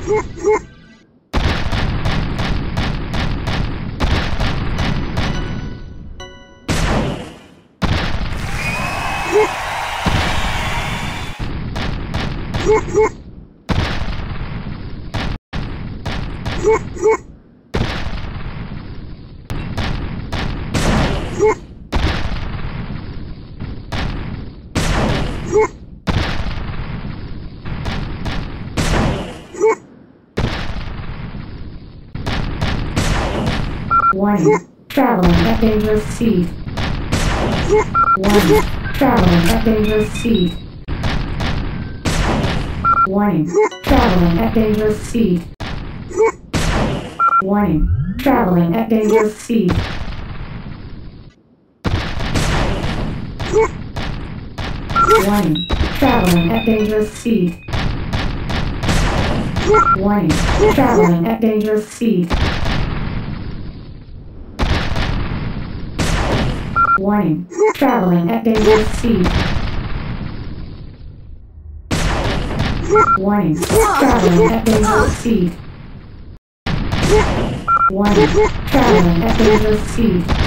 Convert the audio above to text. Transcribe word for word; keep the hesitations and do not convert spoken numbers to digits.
Warning, traveling at dangerous speed. Warning, traveling at dangerous speed. Warning, traveling at dangerous speed. Warning, traveling at dangerous speed. Warning, traveling at dangerous speed. Warning, traveling at dangerous speed. Warning, traveling at dangerous speed. Warning, traveling at dangerous speed. Warning, traveling at dangerous speed.